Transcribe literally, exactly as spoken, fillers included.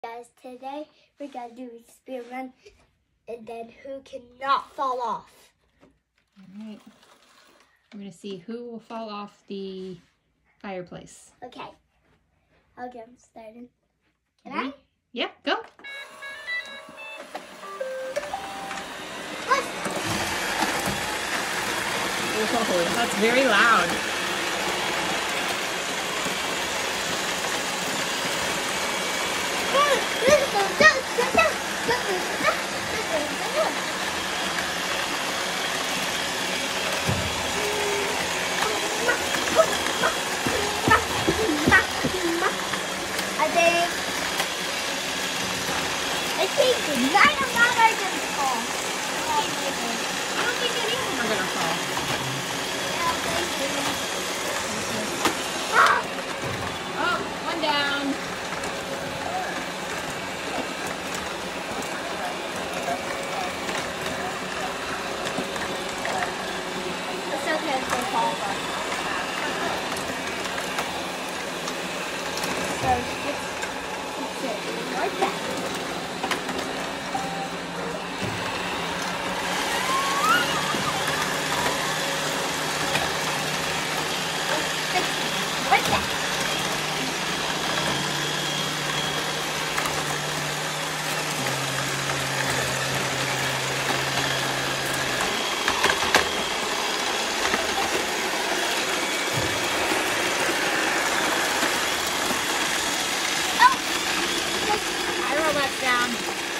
Guys, today we're gonna do an experiment and then who cannot fall off. Alright. We're gonna see who will fall off the fireplace. Okay. I'll get them started. Can Ready? I? Yeah, go. Oh, that's very loud. I think I think nine of them are gonna fall. I don't think any of them are gonna fall. Yeah, thank you. Oh, one down. It's okay if they fall off. So it's, it's like that. Like that. I roll that down.